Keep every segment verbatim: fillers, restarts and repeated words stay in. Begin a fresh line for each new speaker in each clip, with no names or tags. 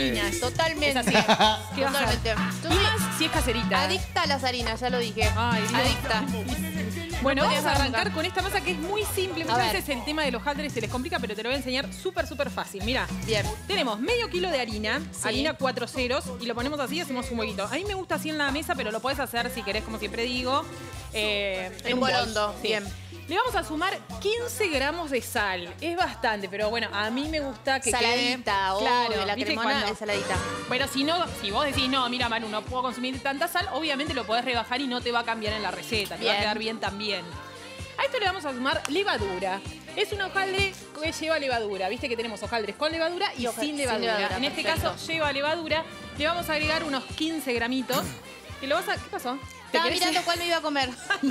harinas.
Totalmente.
Es así. ¿Qué vas a hacer?
Totalmente.
Y más si es caserita.
Adicta a las harinas, ya lo dije.
Ay, Dios.
Adicta.
Bueno,
No
vamos a
podías
arrancar
arrancar.
con esta masa que es muy simple.
A
Muchas
ver.
veces el tema de los hojaldres se les complica, pero te lo voy a enseñar súper, súper fácil. Mira,
Bien.
tenemos medio kilo de harina,
Sí.
harina cuatro ceros, y lo ponemos así y hacemos un huequito. A mí me gusta así en la mesa, pero lo podés hacer si querés, como siempre digo, eh,
En
un
bol
bol.
hondo.
Sí.
Bien.
Le vamos a sumar quince gramos de sal. Es bastante, pero bueno, a mí me gusta que
Saladita,
quede...
obvio, la
¿viste
cremona
cuando-
es saladita.
Bueno, si no, si vos decís, no, mira, Manu, no puedo consumir tanta sal, obviamente lo podés rebajar y no te va a cambiar en la receta. Te va a
Bien.
quedar bien también. A esto le vamos a sumar levadura. Es un hojaldre que lleva levadura. Viste que tenemos hojaldres con levadura y
Y hoja-
sin
sin
levadura.
levadura,
En este
perfecto.
caso lleva levadura. Le vamos a agregar unos quince gramitos. Y lo vas a... ¿Qué pasó? ¿Te
Estaba
querés-
mirando cuál me iba a comer.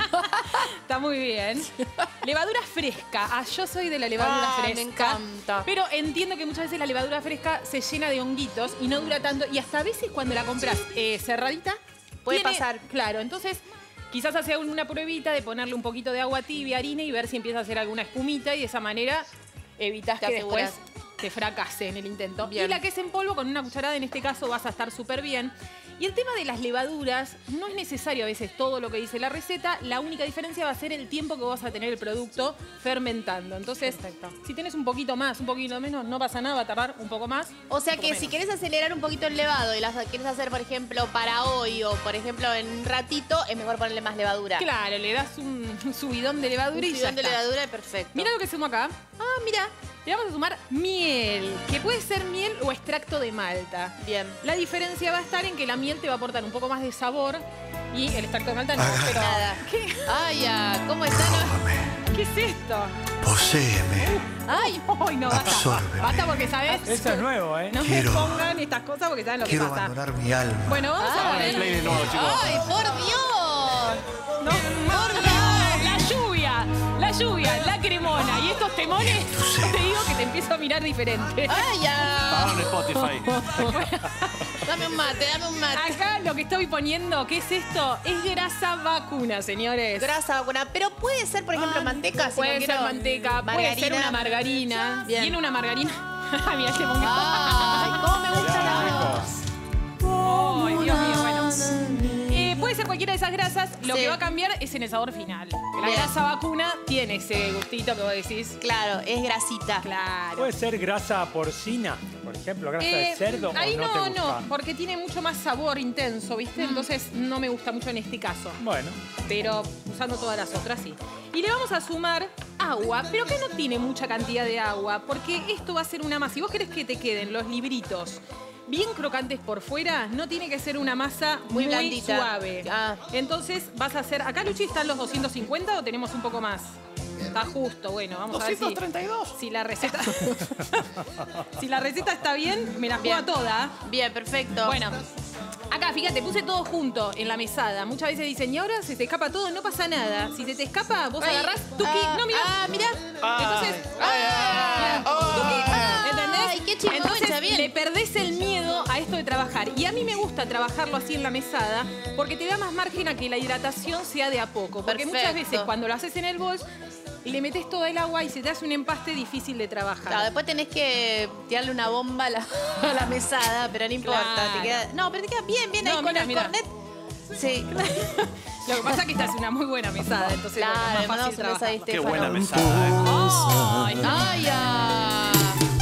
Está muy bien. Levadura fresca. Ah, yo soy de la levadura
Ah, me
fresca.
encanta.
Pero entiendo que muchas veces la levadura fresca se llena de honguitos y no dura tanto. Y hasta a veces cuando la compras eh, cerradita...
Puede
tiene-
pasar.
Claro, entonces quizás hacer una pruebita de ponerle un poquito de agua tibia, harina y ver si empieza a hacer alguna espumita y de esa manera evitas
Te
que
aseguras.
después te fracase en el intento.
Bien.
Y la que es en polvo con una cucharada, en este caso vas a estar súper bien. Y el tema de las levaduras, no es necesario a veces todo lo que dice la receta, la única diferencia va a ser el tiempo que vas a tener el producto fermentando. Entonces, si tienes un poquito más, un poquito menos, no pasa nada, va a tardar un poco más.
O sea
un poco
que si
menos.
querés acelerar un poquito el levado y las querés hacer, por ejemplo, para hoy o, por ejemplo, en un ratito, es mejor ponerle más levadura.
Claro, le das un, un subidón de levadura
Un
y ya
subidón de
está.
levadura es perfecto.
Mira lo que sumo acá. Ah, mira. Le vamos a sumar miel, que puede ser miel o extracto de malta.
Bien.
La diferencia va a estar en que la miel te va a aportar un poco más de sabor y el extracto de malta no, pero...
Nada.
¿Qué?
Ay, ya, ¿cómo está? No?
¿Qué es esto?
Poséeme.
Ay,
Ay, no, basta.
Absórbeme.
Basta porque, ¿sabes?
Eso es nuevo, ¿eh?
No
Quiero-
me pongan estas cosas porque saben lo
Quiero
que pasa.
abandonar mi alma.
Bueno, vamos a
Ay.
ver.
Play de nuevo, chicos.
ay, por Dios.
No, no, no, la lluvia, la lluvia, la cremona y estos temones, te digo que te empiezo a mirar diferente.
Ay, ya.
Pagaron Spotify.
Dame un mate, dame un mate.
Acá lo que estoy poniendo, ¿qué es esto? Es grasa vacuna, señores.
Grasa vacuna. Pero puede ser, por ejemplo,
Ah,
manteca. si
puede
no
ser
quiero-
manteca, puede ser una margarina.
Bien.
Tiene una margarina. Mira, te pongo.
Ay, cómo me gusta la
Ay, Dios mío, bueno. Eh, puede ser cualquiera de esas grasas. Lo
Sí.
que va a cambiar es en el sabor final. La
Bien.
grasa vacuna tiene ese gustito que vos decís.
Claro, es grasita.
Claro.
¿Puede ser grasa porcina? Por ejemplo, grasa
Eh,
de cerdo.
ahí
¿o no,
no,
te gusta?
no, porque tiene mucho más sabor intenso, ¿viste? Entonces no me gusta mucho en este caso.
Bueno,
Pero usando todas las otras, sí. Y le vamos a sumar agua, pero que no tiene mucha cantidad de agua, porque esto va a ser una masa. Si vos querés que te queden los libritos bien crocantes por fuera, no tiene que ser una masa
Muy
muy,
blandita.
suave.
Ah.
Entonces vas a hacer... ¿Acá, Luchi, están los doscientos cincuenta o tenemos un poco más? Está justo, bueno, vamos a ver
doscientos treinta y dos.
si, si la receta... si la receta está bien, me la juego
Bien.
toda.
Bien, perfecto.
Bueno, acá, fíjate, puse todo junto en la mesada. Muchas veces dicen, y ahora se te escapa todo, no pasa nada. Si se te escapa, vos
Ay,
agarrás, tuki,
ah,
no, mira.
Ah, mira.
Entonces,
Ah,
tuki, ¿entendés?
Ay, qué chimoncha,
Entonces,
bien.
le perdés el miedo a esto de trabajar. Y a mí me gusta trabajarlo así en la mesada porque te da más margen a que la hidratación sea de a poco. Porque muchas
Perfecto.
veces cuando lo haces en el bol, le metes todo el agua y se te hace un empaste difícil de trabajar.
Claro, después tenés que tirarle una bomba a la, a la mesada, pero no importa.
Claro.
Te queda, no, pero te queda bien, bien
No,
ahí con
mira,
el
mira.
cornet. Sí,
Lo que pasa es que esta es una muy buena mesada, entonces bueno,
claro,
es más
mandamos
fácil
un beso ahí,
trabajar.
Qué
Estefano.
buena mesada, ¿eh?
Ay,
Ay, ya.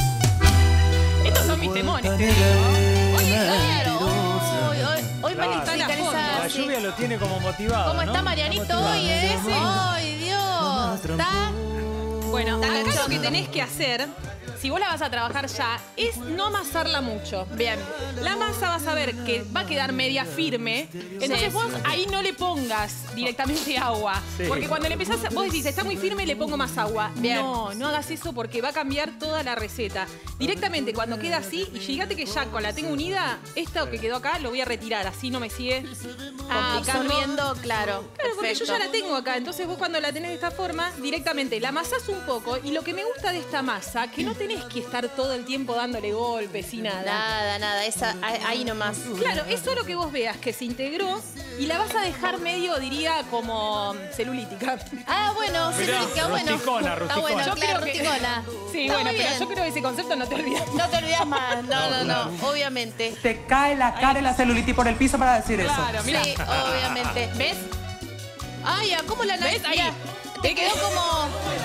estos son mis temones, te digo.
Oye, claro. Hoy, hoy, hoy
Claro.
Mari está
Está a fondo.
organizada,
la
sí.
lluvia lo tiene como motivado.
¿Cómo
¿no?
está Marianito
motivado.
hoy, eh? Ay, Dios. Está.
Bueno,
Está
acá lo
cachondo.
que tenés que hacer, si vos la vas a trabajar ya, es no amasarla mucho.
Bien.
La masa vas a ver que va a quedar media firme. Entonces
Sí.
vos ahí no le pongas directamente agua.
Sí.
Porque cuando le empezás, a- vos decís, está muy firme, le pongo más agua.
Bien.
No, no hagas eso porque va a cambiar toda la receta. Directamente cuando queda así, y fíjate que ya con la tengo unida, esta que quedó acá lo voy a retirar, así no me sigue
Ah,
complicando.
absorbiendo, claro.
Claro, porque yo
Perfecto.
ya la tengo acá. Entonces vos cuando la tenés de esta forma, directamente la amasás un poco. Y lo que me gusta de esta masa, que no tenés tenés que estar todo el tiempo dándole golpes y nada.
Nada, nada, esa, ahí nomás.
Claro, es solo que vos veas que se integró y la vas a dejar medio, diría, como celulítica.
Ah, bueno, sí,
Mirá,
sí, qué bueno.
rusticona,
Está bueno,
rusticona.
Yo
claro,
creo que-
rusticona.
Sí,
Está
bueno,
muy
pero
bien.
yo creo que ese concepto no te olvidas.
No te olvidas más, no, no, no, obviamente.
Te cae la cara y la celulitis por el piso para decir eso.
Claro, mira.
Sí, obviamente.
¿Ves?
Ay, ya, ¿cómo la nariz?
¿Ves? Ahí.
Mirá, te quedó como...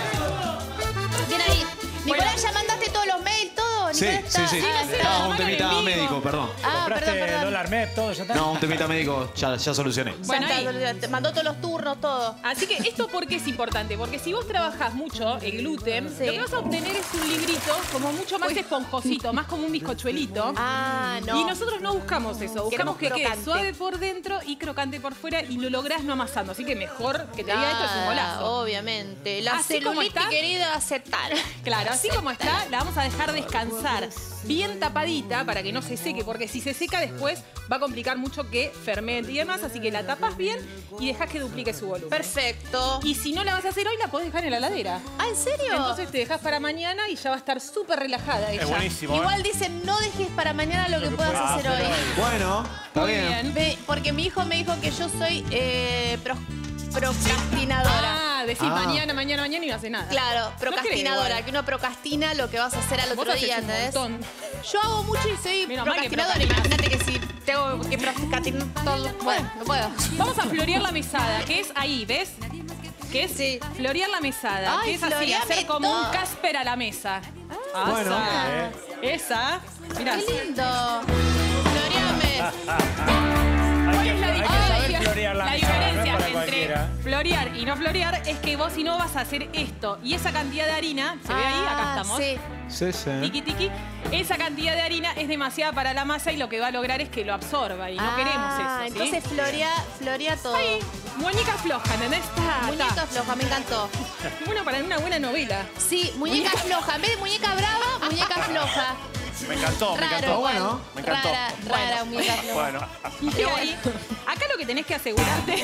Bien ahí. Nicolás, ¿ya mandaste todos los mails, todo?
Sí,
Nicolás
sí,
está-
sí.
Ah,
sí,
Estaba un
sí.
temita
En vivo.
médico, perdón.
Ah,
¿Compraste
perdón, perdón.
dólar M E P, todo? ¿Ya está?
No, un temita médico, ya, ya solucioné.
Ya
Bueno,
está,
ahí.
te mandó todos los turnos, todo.
Así que esto por qué es importante, porque si vos trabajás mucho el gluten,
Sí.
lo que vas a obtener es un librito como mucho más esponjosito, más como un bizcochuelito.
Ah, no.
Y nosotros no buscamos eso, buscamos
Queremos
que quede
crocante.
suave por dentro y crocante por fuera y lo lográs no amasando. Así que mejor que te diga esto es un
Ah,
golazo.
obviamente. La
Así como
celulitis,
está.
querida, aceptar.
Claro, así como está, la vamos a dejar descansar bien tapadita para que no se seque, porque si se seca después va a complicar mucho que fermente y demás, así que la tapas bien y dejas que duplique su volumen.
Perfecto.
Y si no la vas a hacer hoy, la podés dejar en la heladera.
Ah, ¿en serio?
Entonces te dejas para mañana y ya va a estar súper relajada ella.
Es buenísimo, ¿eh?
Igual dicen, no dejes para mañana lo, que, puedas hacer hoy.
Bueno, está
Muy
bien.
bien.
Ve, porque mi hijo me dijo que yo soy eh, pro- procrastinadora.
Ah, decís
Ah.
mañana, mañana, mañana y no hace nada.
Claro,
creo
procrastinadora,
igual.
que uno procrastina lo que vas a hacer al
Vos
otro
haces
día,
un
¿entendés?
montón.
Yo hago mucho y soy
Menos mal que
procrastinadora. Imagínate que si tengo que procrastinar todo. Bueno, no puedo.
Vamos a florear la mesada, que es ahí, ¿ves? Que es
Sí.
florear la mesada,
Ay,
que es así,
floreame
hacer como
todo.
un casper a la mesa.
Bueno.
Esa. Esa. Mirá.
Qué lindo. Floreame.
¿Cuál es la
Hay que
diferencia?
saber florear la
La
mesada, no es
diferencia
para
entre
cualquiera.
florear y no florear es que vos si no vas a hacer esto y esa cantidad de harina, ¿se ve ahí? Acá
Ah,
estamos.
Sí.
Sí, sí.
Tiki tiki. Esa cantidad de harina es demasiada para la masa y lo que va a lograr es que lo absorba y no
Ah,
queremos eso. ¿sí?
Entonces florea, florea todo.
Ahí, muñeca floja, ¿entendés? Ta,
Muñeca
ta.
floja, me encantó.
Bueno, para una buena novela.
Sí, muñeca floja. En vez de muñeca brava, muñeca floja.
Me encantó, me
Raro,
encantó.
igual.
Bueno, me encantó.
Rara, rara muñeca floja.
Bueno,
Y ahí, acá lo que tenés que asegurarte.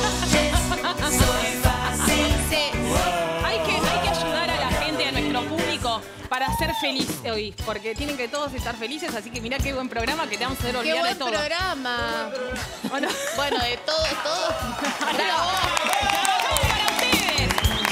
Sí.
Hay que, hay que ayudar a la gente, a nuestro público, para ser feliz hoy. Porque tienen que todos estar felices, así que mirá qué buen programa que te vamos a hacer
Qué
olvidar de
buen
todo.
programa.
Bueno,
Bueno, de todo, todo. Bravo.
para ustedes.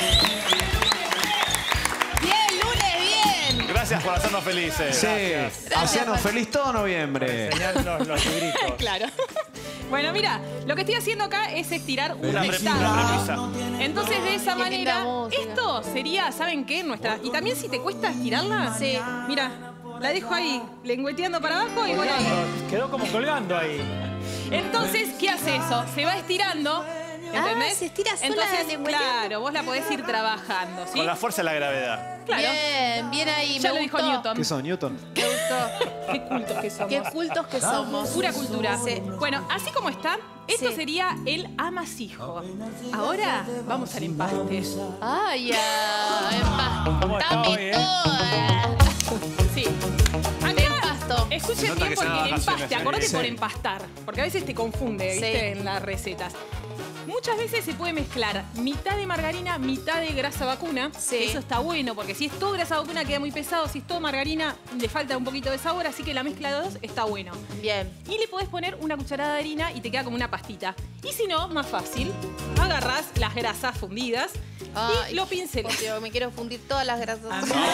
Bien, lunes, bien.
gracias por hacernos felices.
Gracias.
Sí, hacernos feliz todo noviembre.
Enseñarnos los libritos.
Claro. Bueno, mira, lo que estoy haciendo acá es estirar
Una,
una
pre-
mesada.
una premisa.
Entonces, de esa
Qué linda
manera,
música.
esto sería, ¿saben qué? Nuestra. Y también si te cuesta estirarla,
Sí.
mira, la dejo ahí, lengüeteando para abajo y voy ahí.
Colgando, quedó como colgando ahí.
Entonces, ¿qué hace eso? Se va estirando, ¿entendés?
Ah, se estira sola
Entonces,
lengüeteando.
claro, vos la podés ir trabajando, ¿sí?
Con la fuerza de la gravedad.
Claro.
Bien, bien ahí.
Ya
me
lo dijo
gustó.
Newton.
¿Qué son, Newton?
Me gustó.
Qué cultos que somos.
Qué cultos que somos.
Pura cultura.
Sí.
Bueno, así como está, esto
Sí.
sería el amasijo. Ahora vamos al empaste.
Ay, ya.
¿Cómo está
Empastame
hoy, eh?
toda.
Sí.
Te
Acá,
empasto.
escuchen
Nota
bien
que se
porque
da
el
vacaciones,
empaste, acordate
sí.
por empastar, porque a veces te confunde, ¿viste?
Sí.
En las recetas. Muchas veces se puede mezclar mitad de margarina, mitad de grasa vacuna.
Sí.
Eso está bueno, porque si es todo grasa vacuna queda muy pesado, si es todo margarina le falta un poquito de sabor, así que la mezcla de dos está bueno.
Bien.
Y le podés poner una cucharada de harina y te queda como una pastita. Y si no, más fácil, agarrás las grasas fundidas
Ay,
y lo pincelás.
por Dios, me quiero fundir todas las grasas.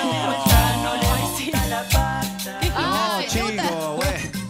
Qué
Ay,
gimnasia.
me gusta.
Chico, güey.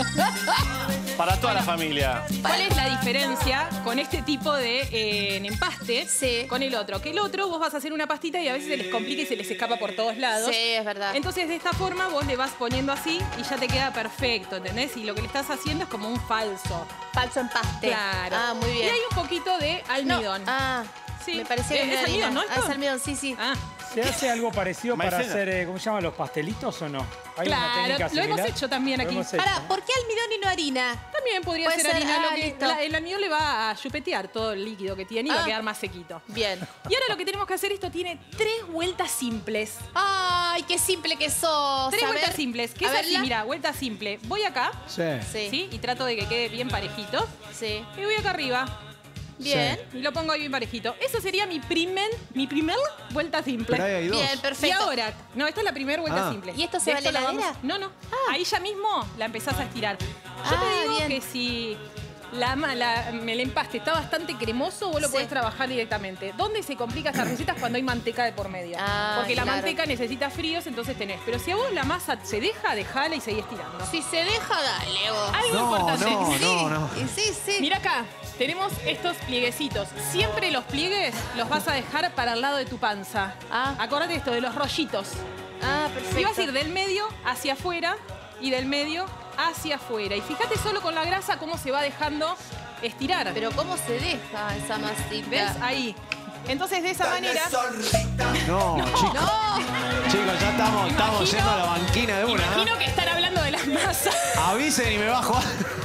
Para toda la familia.
¿Cuál es la diferencia con este tipo de eh, empaste
Sí.
con el otro? Que el otro vos vas a hacer una pastita y a veces se les complica y se les escapa por todos lados.
Sí, es verdad.
Entonces de esta forma vos le vas poniendo así y ya te queda perfecto, ¿entendés? Y lo que le estás haciendo es como un falso.
Falso empaste.
Claro.
Ah, muy bien.
Y hay un poquito de
No,
almidón.
Ah,
Sí.
me parecía que
Eh,
no
es
era
almidón,
harina.
¿no, esto?
Ah, es almidón, sí, sí.
Ah,
¿Se hace algo parecido para
Maicena.
hacer, eh, ¿cómo se llaman los pastelitos o no? ¿Hay una
claro,
técnica
lo hemos
similar?
hecho también
Lo
aquí.
hemos hecho,
Pará,
¿no?
¿por qué almidón y no harina?
También podría
Puede
ser
ser,
harina.
ah,
lo que,
listo.
la- el almidón le va a chupetear todo el líquido que tiene y va a
Ah.
quedar más sequito.
Bien.
Y ahora lo que tenemos que hacer, esto tiene tres vueltas simples.
Ay, qué simple que sos.
Tres
A
vueltas
ver.
simples. ¿Qué
A
es así?
verla.
Mira, vuelta simple. Voy acá,
Sí.
Sí.
¿sí? Y trato de que quede bien parejito.
Sí.
Y voy acá arriba.
Bien.
Y lo pongo ahí bien parejito. Eso sería mi primer, mi primer vuelta simple.
Pero ahí hay dos.
Bien, perfecto.
Y ahora, no, esta es la primera vuelta
Ah.
simple.
¿Y esto se
De
va a la
lo vamos-
heladera?
No, no. Ahí ya mismo la empezás a estirar. Yo
Ah,
te digo
bien.
que si la, ma- la- el empaste está bastante cremoso, vos lo
Sí.
podés trabajar directamente. ¿Dónde se complica estas recetas? Cuando hay manteca de por medio.
Ah,
Porque la
claro.
manteca necesita fríos, entonces tenés. Pero si a vos la masa se deja, dejala y seguí estirando.
Si se deja, dale vos.
Algo
No,
importante.
no,
Sí,
no, no.
y sí, sí.
Mira acá, tenemos estos plieguecitos. Siempre los pliegues los vas a dejar para el lado de tu panza.
Ah.
Acordate esto, de los rollitos.
Ah, perfecto.
Y vas a ir del medio hacia afuera y del medio hacia afuera. Y fíjate solo con la grasa cómo se va dejando estirar.
Pero ¿cómo se deja esa masita?
¿Ves? Ahí. Entonces, de esa manera...
No, chicos.
No,
Chicos, ya estamos, estamos
Imagino-
yendo a la banquina de una.
Imagino que están hablando de las masas.
Avisen y me bajo.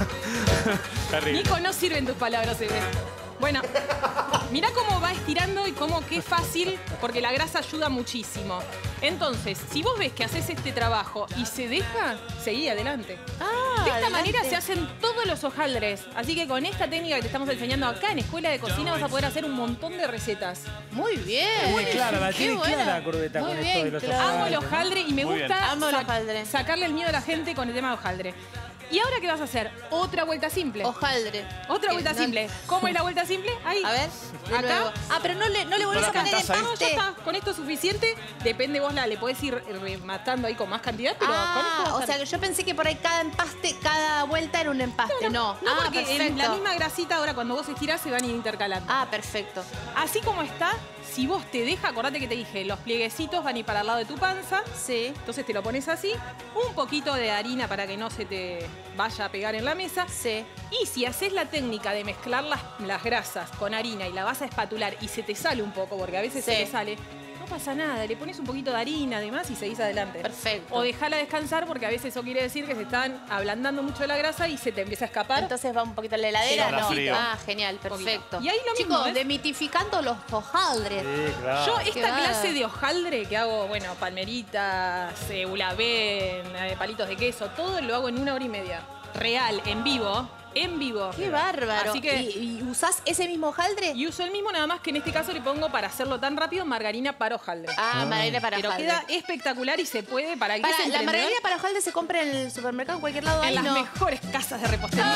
Terrible.
Nico, no sirven tus palabras en esto. Bueno, mirá cómo va estirando y cómo qué fácil, porque la grasa ayuda muchísimo. Entonces, si vos ves que haces este trabajo y se deja, seguí adelante.
Ah,
De esta
adelante.
manera se hacen todos los hojaldres. Así que con esta técnica que te estamos enseñando acá en Escuela de Cocina vas a poder hacer un montón de recetas.
Muy bien.
Muy clara, la
Qué
tiene
buena.
clara, Corbeta,
Muy
con
bien,
esto de los
claro.
Amo el hojaldre y me
Muy
gusta
bien.
Amo el
sac-
hojaldre.
sacarle el miedo a la gente con el tema de hojaldre. ¿Y ahora qué vas a hacer? Otra vuelta simple.
Hojaldre.
Otra
Que
vuelta
no-
simple. ¿Cómo es la vuelta simple? Ahí.
A ver. de
Acá.
nuevo. Ah, pero no le, no le volvés a
Pero
poner
acá estás ahí.
No, ya
empaste.
está. Con esto es suficiente. Depende vos, la le podés ir rematando ahí con más cantidad, pero con esto
Ah,
va a
o
estar-
sea que yo pensé que por ahí cada empaste, cada vuelta era un empaste. No,
No,
ah,
porque en
perfecto.
la misma grasita ahora cuando vos estirás se van a ir intercalando.
Ah, perfecto.
Así como está, si vos te deja, acordate que te dije, los plieguecitos van a ir para el lado de tu panza.
Sí.
Entonces te lo pones así, un poquito de harina para que no se te vaya a pegar en la mesa.
Sí.
Y si haces la técnica de mezclar las, las grasas con harina y la vas a espatular y se te sale un poco, porque a veces
Sí.
se te sale, no pasa nada, le pones un poquito de harina además y seguís adelante.
Perfecto.
O dejala descansar porque a veces eso quiere decir que se están ablandando mucho de la grasa y se te empieza a escapar.
Entonces va un poquito a la heladera.
Sí, para
no.
frío.
Ah, genial, perfecto.
Y ahí lo mismo,
Chicos,
¿ves?
demitificando los hojaldres.
Sí, claro.
Yo
Qué
esta
bárbaro.
clase de hojaldre que hago, bueno, palmeritas, eh, ulabén, eh, palitos de queso, todo lo hago en una hora y media. Real, en vivo, en vivo.
Qué bárbaro.
Así que...
¿Y, y usás ese mismo hojaldre?
Y uso el mismo, nada más que en este caso le pongo, para hacerlo tan rápido, margarina para hojaldre.
Ah, margarina para
Pero
hojaldre.
queda espectacular y se puede para el que
Para,
es
la
emprendedor,
margarina para hojaldre se compra en el supermercado en cualquier lado.
en
ahí
las
no.
mejores casas de repostería.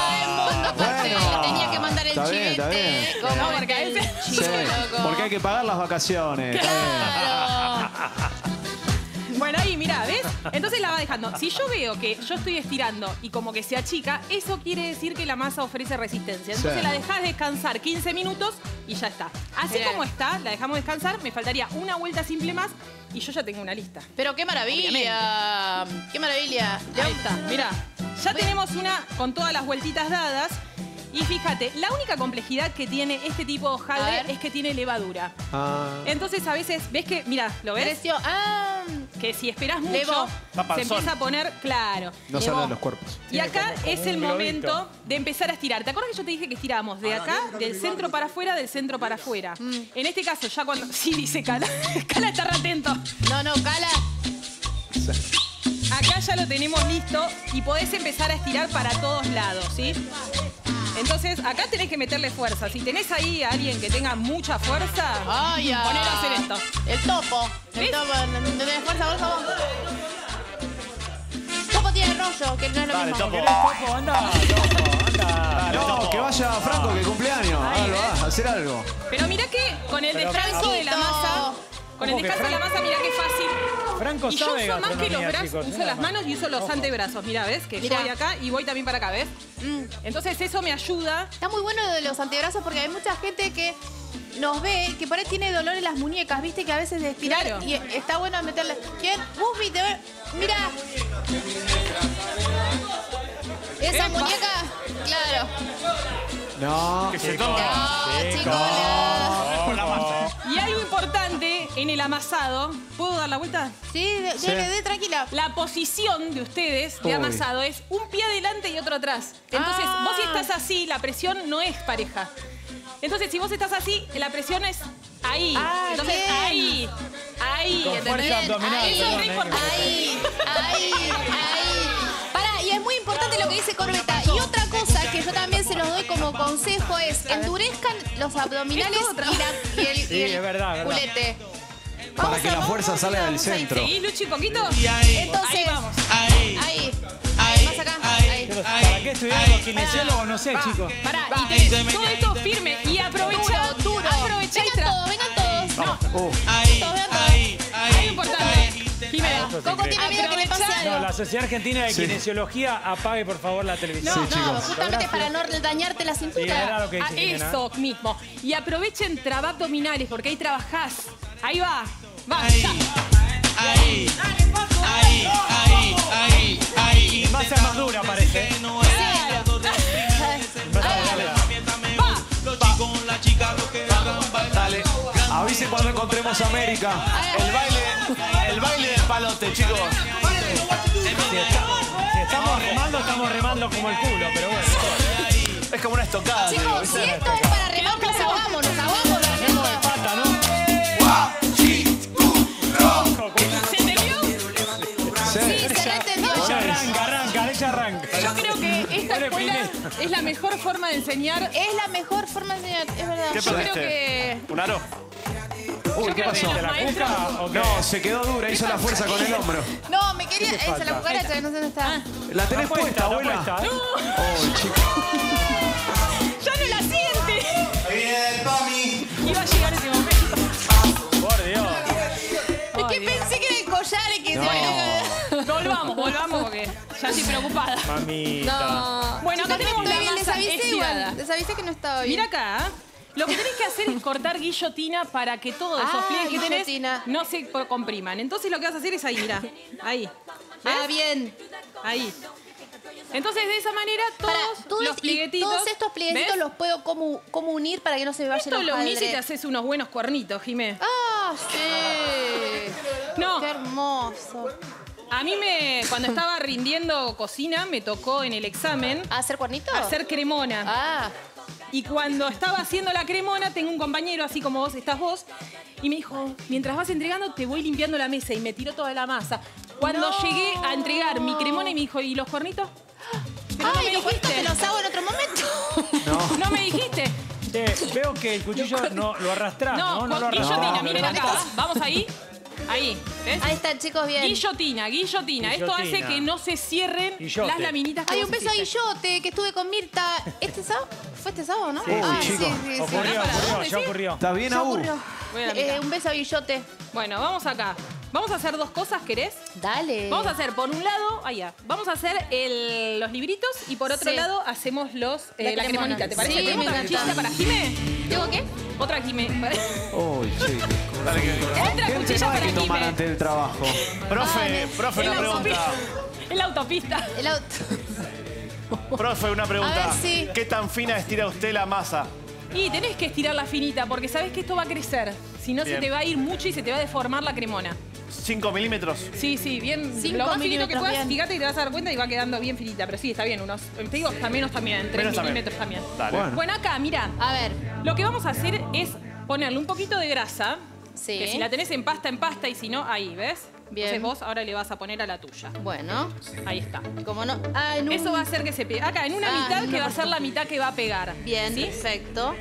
Ah,
Bueno.
tenía que mandar el
Está bien, está
chivete.
bien.
¿Cómo
No,
es
porque a
el
veces-
Sí,
chivo, loco?
porque hay que pagar las vacaciones. Está bien.
Claro.
Bueno, ahí, mira, ¿ves? Entonces la va dejando. Si yo veo que yo estoy estirando y como que se achica, eso quiere decir que la masa ofrece resistencia. Entonces
Sí.
la dejás descansar quince minutos y ya está. Así
Genial.
como está, la dejamos descansar, me faltaría una vuelta simple más y yo ya tengo una lista.
Pero qué maravilla. Qué maravilla.
Ahí está, mira. Ya tenemos una con todas las vueltitas dadas. Y fíjate, la única complejidad que tiene este tipo de
A
hojaldre
ver.
es que tiene levadura.
Ah,
Entonces a veces, ¿ves que, mira, ¿lo ves?
Creció. Ah,
Que si esperás mucho,
Levó.
Está
se
panzón.
empieza a poner claro.
no se
levó.
hablan los cuerpos.
Y acá
como- como
es
un
el
globito.
momento de empezar a estirar. ¿Te acuerdas que yo te dije que estiramos de acá, del centro para afuera, del centro para afuera?
Mm.
En este caso, ya cuando... Sí, dice Cala. Cala, está re atento.
no, no, cala.
Acá ya lo tenemos listo y podés empezar a estirar para todos lados, ¿sí? Entonces, acá tenés que meterle fuerza. Si tenés ahí a alguien que tenga mucha fuerza,
Ay, ya.
ponelo a hacer esto.
El topo. El
¿Ves?
topo. ¿No no tenés fuerza, por favor? Topo tiene rollo, que no es lo
Dale,
mismo.
topo.
¿Querés topo? Anda, topo, anda.
No, que vaya Franco, que cumpleaños.
Ahí,
Hágalo,
¿ves?
ah, hacer algo.
Pero mirá que con el
Pero,
descanso de la
Francito.
masa... Con el
¿Cómo que
descanso de la
Fran-
masa, mirá qué fácil.
Franco
Y yo
sabe
uso más que los
gastronomía,
brazos,
chicos.
uso
nada
las
más.
manos y uso los
Ojo.
antebrazos. Mira, ¿ves? Que
Mirá.
yo voy acá y voy también para acá, ¿ves?
Mm.
Entonces eso me ayuda.
Está muy bueno lo de los antebrazos porque hay mucha gente que nos ve que por ahí tiene dolor en las muñecas, viste que a veces de estirar
Claro.
y está bueno meterle. ¿Quién? Buffy, te ve. Mira. Esa
Epa.
muñeca, claro.
No. Que se
Chicos,
toma.
Ah,
chicos.
chicos, la-
Oh, la masa.
Y algo importante en el amasado, ¿puedo dar la vuelta?
Sí, de,
Sí.
dele, de, tranquila.
La posición de ustedes de
Uy.
amasado es un pie adelante y otro atrás. Entonces,
Ah.
vos si estás así, la presión no es pareja. Entonces, si vos estás así, la presión es ahí.
Ah,
Entonces,
bien.
ahí, ahí,
Con
¿entendés?
fuerza abdominal,
ahí,
Eso es re
perdón, eh,
importante.
Ahí, ahí, ahí. Pará, y es muy importante lo que dice Corbeta. Y otra cosa que yo también se los doy como consejo, es endurezcan los abdominales
Es todo
y, la, y el, y
Sí,
el
es verdad, es verdad.
culete.
Para
Vamos
que
a-
la
vamos
fuerza
a-
salga del
vamos a ir.
centro.
¿Seguís, Luchi, poquito?
Entonces,
Ahí vamos.
ahí, ahí, más acá, ahí.
Pero, ¿para qué estudiar los kinesiólogos? No sé, chicos.
Pará, y tenés todo esto firme y aprovecha,
Duro, duro.
aprovecha y
Vengan
tra-
todos, vengan todos.
No,
Uh,
Todos, vengan todos.
algo importante. Jimena,
Coco tiene miedo que le pase
aprovecha-
algo.
No, la Sociedad Argentina de
Sí.
Kinesiología apague, por favor, la televisión.
No,
Sí,
no,
chicos.
justamente para no dañarte la
Sí, era
cintura.
lo que
Ah,
dice Jimena.
eso mismo. Y aprovechen traba abdominales porque ahí trabajás. Ahí va. Va, ya.
Va a ser más dura, parece.
Dale. Avise cuando encontremos a América.
El baile, el baile del palote, chicos.
Si estamos remando, estamos remando como el culo, pero bueno.
Es como una estocada, te digo,
Chicos,
¿viste?
si esto es para remar, nos ahogamos, nos ahogamos. nos
Tenemos de
ahogamos.
pata, ¿no?
¿Se entendió?
Sí, se lo entendió.
Ella arranca, arranca, ella arranca.
Yo creo que esta
Pobre
escuela
Pineda.
es la mejor forma de enseñar.
Es la mejor forma de enseñar, es verdad.
¿Qué
Yo creo
perdiste?
que...
¿Un aro?
Uy, ¿qué
creo que
pasó?
los
¿La
maestros-
cuca o qué?
No, se quedó dura, hizo la fuerza con el hombro.
No, me quería. Esa,
falta?
la cucaracha, que no sé dónde está.
¿La tenés
Está
puesta,
está
abuela?
puesta, ¿eh?
Oh, chico.
¡Ya no la siente! Iba a llegar ese momento.
Por Dios.
Es que pensé que era el collar y que se
Volvamos, volvamos porque ya estoy preocupada.
Mamita.
No.
Bueno, acá
Chicos,
tenemos
estoy
la
bien, les
masa
avisé
estirada.
igual. Les avisé que no estaba bien.
Mira acá, ¿eh? Lo que tenés que hacer es cortar guillotina para que todos esos
Ah,
pliegues que tenés
guillotina.
no se po- compriman. Entonces lo que vas a hacer es ahí, mira. Ahí. ¿Ves?
Ah, bien.
Ahí. Entonces de esa manera todos
Para, todos,
los
y
plieguetitos.
todos estos plieguecitos
¿ves?
los puedo como, como unir para que no se me vayan
Esto
los
lo unís y te
padres.
haces unos buenos cuernitos, Jimé.
Ah, sí.
No,
Qué hermoso.
a mí me cuando estaba rindiendo cocina me tocó en el examen
¿Ah, ¿hacer cuernito?
hacer cremona.
Ah,
Y cuando estaba haciendo la cremona, tengo un compañero, así como vos estás vos, y me dijo, mientras vas entregando, te voy limpiando la mesa. Y me tiró toda la masa. Cuando
No.
llegué a entregar mi cremona, y me dijo, ¿y los cuernitos? Pero no
ay,
me
los cuernitos
dijiste.
te los hago en otro momento.
No me dijiste.
Che, veo que el cuchillo no lo arrastrás, ¿no?
No,
No, lo arrastrás.
guillotina,
No,
miren
no,
acá. Vamos ahí. Ahí. ¿Ves?
Ahí están, chicos, bien.
Guillotina, guillotina. Esto hace
Guillotina.
que no se cierren
Guillote.
las laminitas que
Hay
vos
un beso a
hiciste.
Guillote que estuve con Mirta. ¿Este sábado? ¿Fue este sábado, no?
Sí,
ah,
sí,
sí,
chicos.
sí, sí.
Ocurrió,
¿Para
ocurrió,
dónde,
ya
sí?
ocurrió.
¿Está bien,
Ya
Abu?
ocurrió.
Voy a la
Eh,
mitad.
un beso a Guillote.
Bueno, vamos acá. Vamos a hacer dos cosas, ¿querés?
Dale.
Vamos a hacer, por un lado, allá, vamos a hacer el- los libritos y por otro
Sí.
lado hacemos los, eh,
La
la,
cremona.
cremonita. ¿Te parece?
Sí,
¿Tenemos
me
otra
encanta.
cuchillita para Jimé?
¿Tengo qué?
Otra Jimé.
Oh, chico.
Dale, que-
Otra
Gente,
cuchilla
no hay
para
que tomar
Jimé.
antes del trabajo.
Profe, profe,
En
una
la
pregunta.
autopista. En la autopista.
El auto.
Profe, una pregunta.
A ver, sí.
¿Qué tan fina estira usted la masa?
Y tenés que estirarla finita porque sabés que esto va a crecer. Si no, se
Bien.
te va a ir mucho y se te va a deformar la cremona.
¿Cinco milímetros?
Sí, sí, bien.
Cinco
Lo más finito que
milímetros,
puedas,
bien.
fíjate y te vas a dar cuenta y va quedando bien finita. Pero sí, está bien. Unos, te digo, hasta menos también, tres
Menos también.
milímetros también.
Dale.
Bueno.
Bueno, acá, mira.
A ver.
Lo que vamos a hacer es ponerle un poquito de grasa.
Sí.
Que si la tenés en pasta, en pasta, y si no, ahí, ¿ves?
Bien.
Entonces vos ahora le vas a poner a la tuya.
Bueno,
Ahí está.
como no. Ah, en un...
Eso va a hacer que se pegue. Acá, en una
Ah,
mitad
en
que
una
va a ser la mitad que va a pegar.
Bien,
¿sí?
perfecto.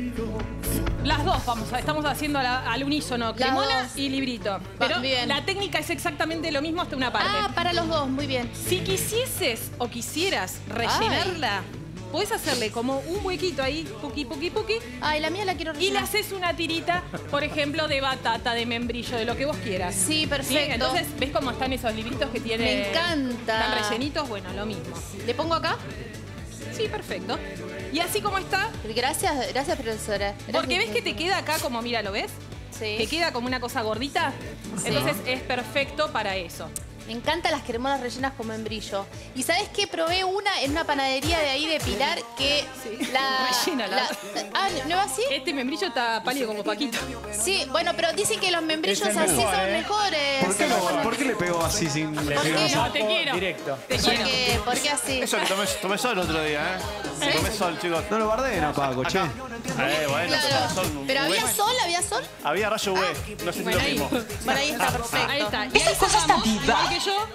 Las dos vamos a, estamos haciendo a la- al unísono, cremona
dos.
y librito. Pero
bien.
la técnica es exactamente lo mismo hasta una parte.
Ah, para los dos, muy bien.
Si quisieses o quisieras rellenarla, podés hacerle como un huequito ahí, puqui, puqui, puqui,
Ay, la mía la quiero
y le
rellenar.
haces una tirita, por ejemplo, de batata, de membrillo, de lo que vos quieras.
Sí,
¿Sí?
perfecto.
Entonces, ¿ves cómo están esos libritos que tienen?
Me encanta.
Están rellenitos, bueno, lo mismo.
¿Le pongo acá?
Sí, perfecto. Y así como está,
Gracias, gracias, profesora. Gracias,
porque ves que te
profesora.
queda acá como, mira, ¿lo ves?
Sí.
Que queda como una cosa gordita.
Sí.
Entonces es perfecto para eso.
Me encantan las cremonas rellenas con membrillo. ¿Y sabes qué? Probé una en una panadería de ahí de Pilar que la...
Rellena la-
Ah, ¿no va así?
Este membrillo está pálido como Paquito.
Sí, bueno, pero dicen que los membrillos
Es el
así
mejor,
son
¿eh?
mejores.
¿Por qué,
Son
lo-
mejores.
¿Por qué le pegó así sin
Le
¿Por
pegó
qué?
un
No,
sapo
te quiero.
directo.
Te
¿Por
quiero.
qué? ¿Por qué así?
Eso que tomé, tomé sol el otro día, ¿eh? Tomé sol, chicos.
No lo guardeen a Paco, che.
Eh, bueno,
Claro.
tomé sol. un
¿Pero
U V.
había sol? ¿Había sol?
Había rayo U V. No sé si
Bueno,
lo
ahí.
mismo.
Bueno, ahí está, perfecto.
Ahí está. Y ahí sacamos, igual que yo,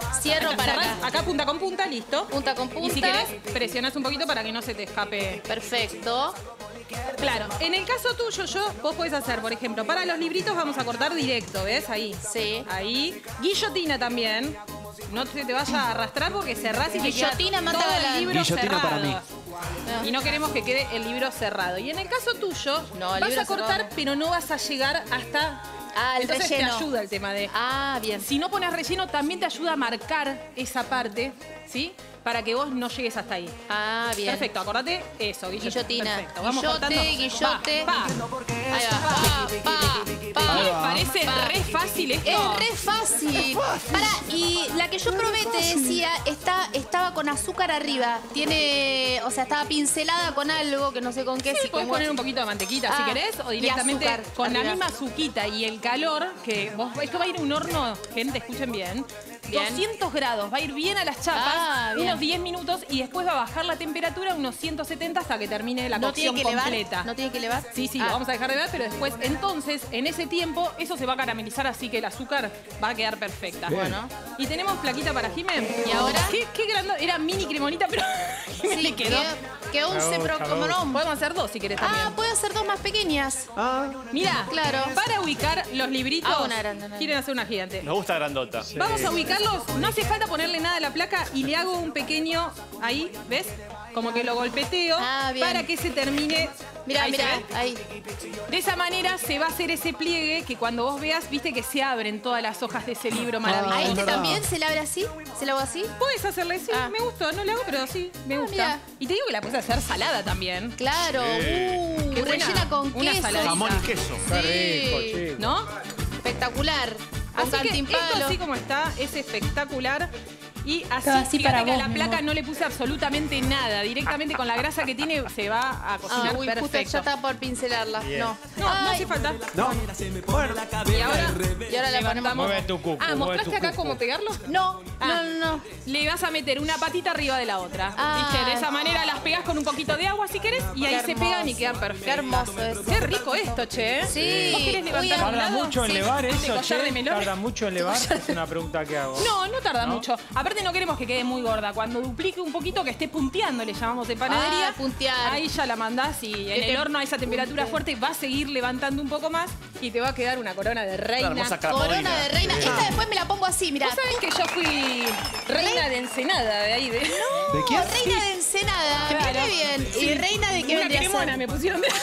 Cierro
Acá
para
cerrás,
acá.
acá punta con punta, listo.
Punta con punta.
Y si querés, presionás un poquito para que no se te escape.
Perfecto.
Claro, en el caso tuyo, yo, vos podés hacer, por ejemplo, para los libritos vamos a cortar directo, ¿ves? Ahí.
Sí.
Ahí. Guillotina también. No se te vaya a arrastrar porque cerrás y te queda
Guillotina mata
todo
a
el
la-
libro
Guillotina
cerrado.
para mí.
Y no queremos que quede el libro cerrado. Y en el caso tuyo,
No, el
vas
libro
a cortar,
cerrado.
pero no vas a llegar hasta...
Ah, el
Entonces
relleno.
te ayuda el tema de...
Ah, bien.
Si no pones relleno, también te ayuda a marcar esa parte, ¿sí? Para que vos no llegues hasta ahí.
Ah, bien.
Perfecto, acordate eso, guillotina.
Guillotina.
Perfecto, vamos
Guillote,
cortando.
guillote.
Pa, pa.
Ahí va. Pa, pa, pa.
¿No les
va.
parece
Pa.
re fácil esto?
Es re fácil. Pará, y la que yo probé te decía, está, estaba con azúcar arriba. Tiene, o sea, estaba pincelada con algo que no sé con qué.
Sí,
si
podés
con-
poner un poquito de mantequita si
Ah,
querés, o
y
directamente
azúcar
con la
arriba.
misma azuquita y el calor, que vos, esto va a ir a un horno, gente, escuchen bien,
Bien.
doscientos grados, va a ir bien a las chapas,
Ah, bien.
unos diez minutos y después va a bajar la temperatura a unos ciento setenta hasta que termine la
no
cocción
tiene que elevar.
completa.
No tiene que elevar.
Sí, sí,
Ah.
lo vamos a dejar de ver, pero después, entonces, en ese tiempo, eso se va a caramelizar, así que el azúcar va a quedar perfecta.
Bien.
Bueno, y tenemos plaquita para Jimen.
¿Y ahora?
¿Qué, qué grande? Era mini cremonita, pero Jimen
Sí,
le quedó.
que, que once,
Me
pero
gusta,
como
me
no.
Podemos hacer dos si querés también.
Ah, puedo hacer dos más pequeñas.
Ah,
Mira,
Claro.
para ubicar los libritos,
Ah, una grande, una
quieren hacer una gigante.
Nos gusta grandota.
Vamos a ubicarlos, no hace falta ponerle nada a la placa y le hago un pequeño, ahí, ¿ves? Como que lo golpeteo
Ah, bien.
para que se termine.
Mirá,
Ahí se
mirá,
ve.
ahí.
De esa manera se va a hacer ese pliegue que cuando vos veas, viste que se abren todas las hojas de ese libro
¿A
maravilloso.
este
verdad.
también se le abre así? ¿Se lo hago así?
Puedes hacerle, sí,
Ah.
me gustó, no le hago, pero sí, me
Ah,
gusta.
mirá.
Y te digo que la puedes hacer salada también.
Claro. Uh,
Qué buena.
rellena con
Una
queso.
saladita.
Jamón y queso.
Qué
Sí.
rico, chico.
¿No?
Espectacular. Con
Así que
cantimpalo.
esto así como está es espectacular. Y así,
Todo así
fíjate
para
que a
vos,
la
mi
placa
amor.
no le puse absolutamente nada. Directamente con la grasa que tiene se va a
Ah,
cocinar
uy, justo
perfecto.
ya está por pincelarla.
Bien.
No.
No, no
Ay,
hace falta.
no. Bueno,
Y ahora,
Y ahora la ponemos.
Mueve tu cucu,
Ah,
mueve
¿mostraste
tu
acá
cucu.
cómo pegarlo?
No,
Ah.
no, no, no.
Le vas a meter una patita arriba de la otra.
Ah.
¿Viste? De esa manera las pegas con un poquito de agua si querés y ahí
Qué
se
hermoso.
pegan y quedan perfectas.
Qué hermoso eso.
Qué rico esto, che. ¿eh?
Sí.
¿Vos querés
Uy,
levantar un
¿Tarda
lado?
mucho en
Sí.
levar
¿De
eso,
collar de
che?
melón?
¿Tarda mucho en levar? Es una pregunta que hago.
No, no tarda
¿No?
mucho. Aparte no queremos que quede muy gorda. Cuando duplique un poquito, que esté punteando, le llamamos de panadería.
Ah, puntear.
Ahí ya la mandás y en
Que
el
te
horno a esa temperatura fuerte va a seguir levantando un poco más y te va a quedar una corona de reina.
Una hermosa
Corona
crapodina.
de reina. Esta después me la pongo así, mirá.
¿Vos sabés que yo fui reina de Ensenada de ahí? De...
¿de quién?
Reina de Ensenada.
Claro.
Qué bien. ¿Y reina de qué
Una
vendría a ser?
cremona me pusieron de...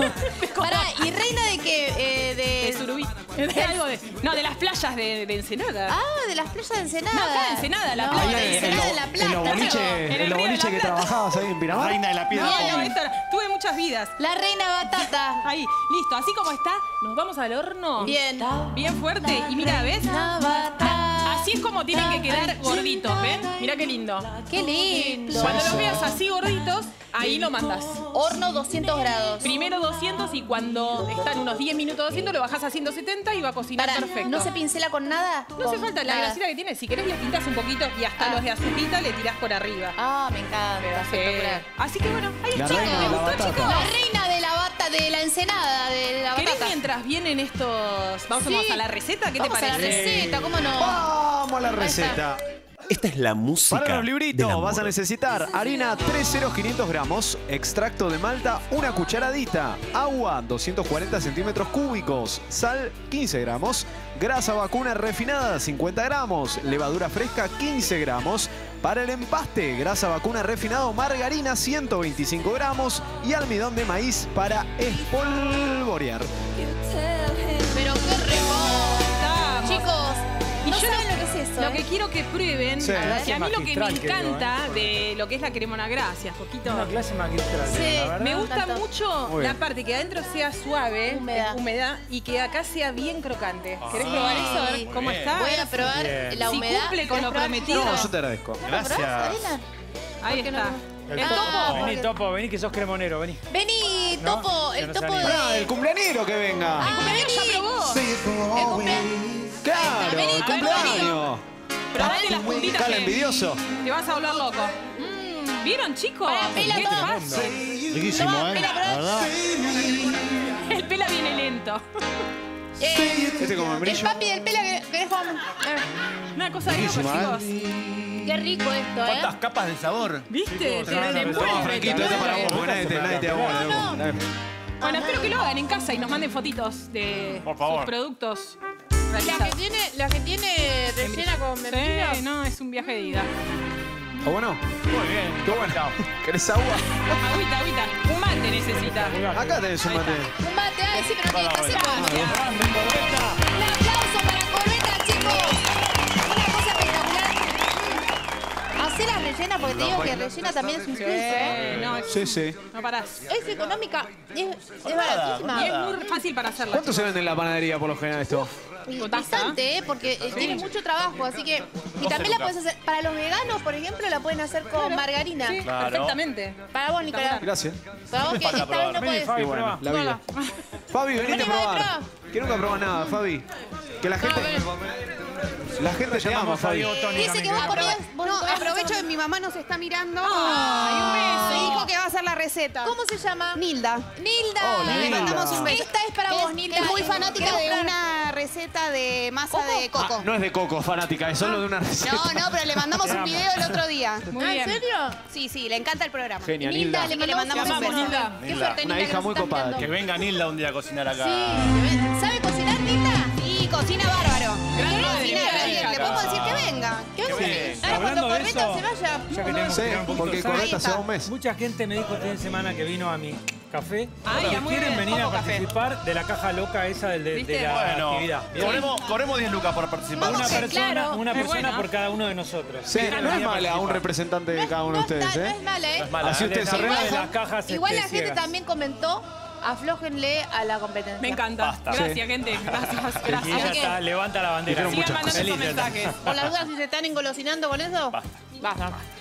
Pará, ¿y reina de qué? Eh,
de
de...
Surubí. De algo de... No, de las playas de, de Ensenada.
Ah, de las playas de Ensenada.
No, acá de Ensenada, la
No,
playa.
de
Ahí en, en,
Ensenada
lo-
de la
en
Plata.
los boliches,
En el
en
Río
los
de
boliches
la
que
Plata.
trabajabas ahí en Pinamar.
Reina de la piedra.
No,
Pobre.
esto era- tuve muchas vidas.
La reina batata.
Ahí, listo. Así como está, nos vamos al horno.
Bien.
Bien fuerte. Y mira, ¿ves?
Reina batata.
Así es como tienen que quedar gorditos, ¿ven? Mira qué lindo.
Qué lindo.
Cuando los veas así gorditos, ahí lo mandas.
Horno doscientos grados.
Primero doscientos y cuando están unos diez minutos doscientos lo bajas a ciento setenta y va a cocinar
Pará,
perfecto.
¿no se pincela con nada?
No hace
Con
falta la
nada.
grasita que tiene. Si querés le pintas un poquito y hasta
Ah.
los de azuquita le tirás por arriba.
Ah, me encanta.
Sí.
Espectacular.
Así que bueno, ahí
La
está.
reina de
¿Les
la
gustó,
batata.
chicos?
La reina de la bata, de la ensenada, de la
¿Querés
batata.
mientras vienen estos... Vamos
Sí.
a la receta? ¿Qué
Vamos
te
a la
parece?
receta, ¿cómo no?
Vamos a la receta.
Esta es la música.
Para los
del
libritos
amor.
vas a necesitar harina tres ceros quinientos gramos, extracto de malta una cucharadita, agua doscientos cuarenta centímetros cúbicos, sal quince gramos, grasa vacuna refinada cincuenta gramos, levadura fresca quince gramos. Para el empaste, grasa vacuna refinado, margarina ciento veinticinco gramos y almidón de maíz para espolvorear.
Pero qué rico.
Estamos.
Chicos,
Y
no
yo
saben
lo-
lo que es eso.
Lo
¿eh?
que quiero que prueben,
Sí.
y a mí lo que me
Magistral que digo,
encanta de lo que es la cremona, gracias, poquito.
Una clase magistral.
Sí,
la verdad.
Me gusta
Tanto.
mucho
Muy
la
bien.
parte que adentro sea suave,
Húmeda.
eh, húmeda, y que acá sea bien crocante. ¿Querés
sí.
probar eso? A ver
Muy
cómo
bien.
está.
Voy a probar
Bien.
la
Si
humedad.
cumple con
¿Querés
lo
probar?
prometido.
No, yo te agradezco.
¿No probás,
Gracias.
Arena?
Ahí
¿Por qué no?
está.
El
El
topo,
topo.
vení, topo, vení que sos cremonero, vení.
Vení,
No,
topo,
que
el
no se
topo de...
anima.
Ah, el cumpleañero que venga.
Ah,
cumpleaños ya
vení.
probó.
El cumpleaños.
Claro,
vení,
el
vení.
cumpleaños.
Probate las puntitas
Cala
que
envidioso.
te vas a volver loco. Mm, ¿Vieron, chicos?
Para, pela
¿Qué
todo.
pasa?
Riquísimo,
No,
¿eh?
mira, pero-
La verdad.
El pela viene lento.
Eh,
Este como
el
membrillo.
papi del pelo que querés comer.
Una cosa de locos, chicos.
Qué rico esto, ¿eh?
¿Cuántas capas de sabor?
¿Viste? Se
tremendo,
envuelve,
tremendo.
Franquito,
te
este para
envuelve.
vos, porque nadie te, nadie te abona.
No, no.
Bueno, espero que lo hagan en casa y nos manden fotitos de
Por favor.
sus productos
La que
realizados.
tiene, la que tiene rellena con membrillo.
Sí, no, es un viaje de ida.
¿Está bueno?
Muy bien.
Qué bueno. ¿Querés agua?
Agüita, agüita. Un mate necesita.
Acá tenés un mate.
Un mate, ay, sí, pero que está seco.
Ah,
Un aplauso para Corbeta, chicos. Una cosa espectacular. Hacé la rellena porque te digo que rellena también es un plus, ¿eh?
Eh, no, es-
Sí, sí.
no parás.
Es económica, es, es baratísima.
Y es muy fácil para hacerla.
¿Cuánto se vende en la panadería por lo general esto?
Y
Potasta.
bastante, ¿eh? Porque eh, tiene mucho trabajo, así que... Y también la puedes hacer... Para los veganos, por ejemplo, la pueden hacer con margarina.
Sí,
Claro.
perfectamente.
Para vos, Nicolás.
Gracias.
Para vos que
Falta
esta vez no
probar.
Vení,
puedes...
Fabi,
Y bueno,
probá.
la vida. Fabi, venite a
Vení,
probar.
Fabi,
Que nunca probás nada, Fabi. Que la gente... La gente te ama,
Llamamos a
Fabi.
Diego Toni
Dice que vos
también.
comías... vos
No,
comías
aprovecho
eso.
que mi mamá nos está mirando.
Ay, un beso.
Me dijo que va a hacer la receta.
¿Cómo se llama?
Nilda.
Nilda.
Hola,
Le
Nilda.
mandamos un beso.
Esta es para vos,
Es-
Nilda.
Es muy fanática
¿Querés
de
probar?
una receta de masa de coco.
Ah, no es de coco, fanática, es solo de una receta.
No, no, pero le mandamos un video el otro día.
Muy
Ah,
bien.
¿en serio?
Sí, sí, le encanta el programa.
Genia,
Nilda,
Nilda.
le
Así que le
mandamos un
mandamos
beso.
un beso.
Nilda.
Qué
Nilda.
suerte,
Una
Nilda,
hija
que
muy
nos está
copada.
mirando.
Que venga Nilda un día a cocinar acá.
Sí. ¿Sabe cocinar, Nilda?
Y cocina bárbaro.
Gran madre,
Cocina
mira,
re bien.
acá.
Le podemos decir que venga.
¿Qué vamos a
bien.
hacer? Ahora cuando
Hablando de
Corbeta
eso,
se vaya.
Ya que tenemos
Sí,
que tirar un poquito
porque
de sal.
Corbeta se va un
Ahí
mes.
Mucha gente me dijo el fin de semana que vino a mi café
Ay,
que
ya muy
quieren
bien.
venir a
Poco café.
participar de la caja loca esa del- de, de
¿Viste?
la
Bueno,
actividad. Bien.
cobremos, cobremos diez lucas por participar.
Una
Vamos que,
persona,
claro,
una
es
persona
buena.
por cada uno de nosotros.
Sí,
Quieren
no es
venir a
mala un
participar.
representante de cada uno de
No
ustedes,
está- no
¿eh?
es mala, ¿eh?
No es mala.
Así ustedes se
Les hablaba de
relajan.
las cajas
Igual la
este,
gente
ciegas.
también comentó, aflójenle a la competencia.
Me encanta.
Basta.
Gracias,
Sí.
gente. Gracias,
Y ella
gracias.
está, levanta la bandera.
Dijeron
Sigan
muchas
mandando
cosas.
esos mensajes.
Por las dudas, si se están engolosinando con eso,
Basta.
basta.